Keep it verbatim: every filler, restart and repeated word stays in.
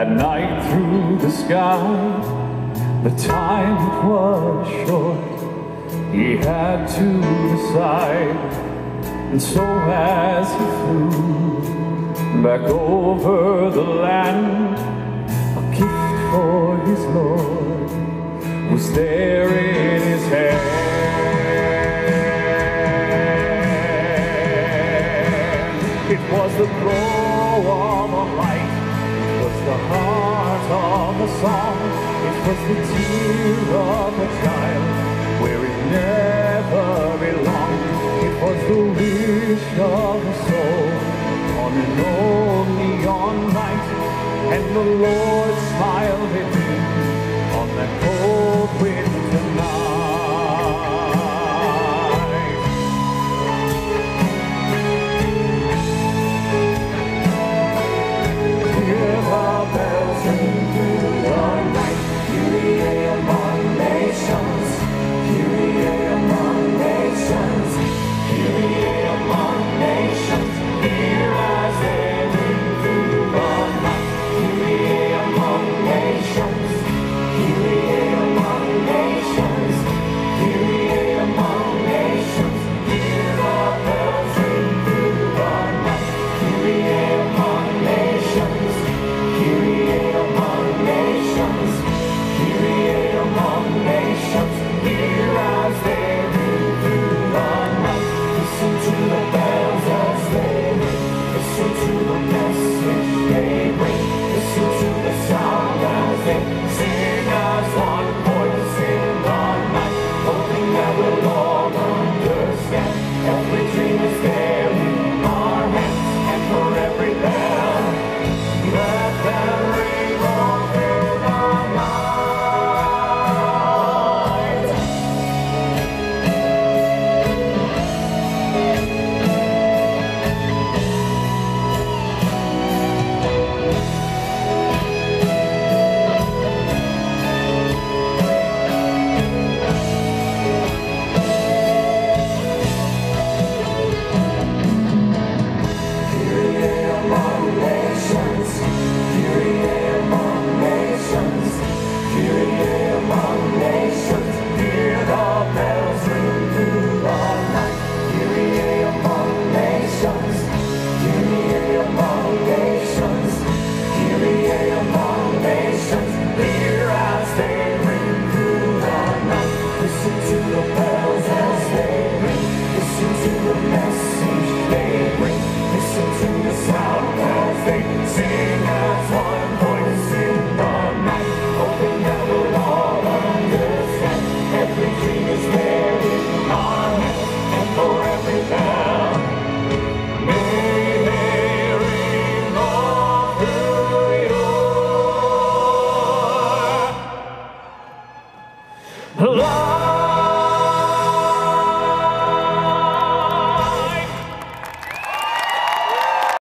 That night through the sky, the time was short. He had to decide, and so as he flew back over the land, a gift for his Lord was there in his hand. It was the glow of a light, it was the heart of a song, it was the tear of a child where it never belonged. It was the wish of a soul on an old neon night, and the Lord smiled at him on that cold winter night. Hear the bells ring through the night, Kyrie among nations, Kyrie among nations, Kyrie among nations. Hear as they ring through the night, Kyrie among nations, Kyrie among nations, Kyrie among nations. Hear the bells ring through the night, Kyrie among nations, Kyrie among nations, Kyrie among nations. Hear as they ring through the night. Listen to the bells as they ring, listen to the message they bring, listen to the sound as they sing as one voice in the night, hoping that we'll all understand. Every dream is there in our hands, and for every bell, let them ring all through the night. Love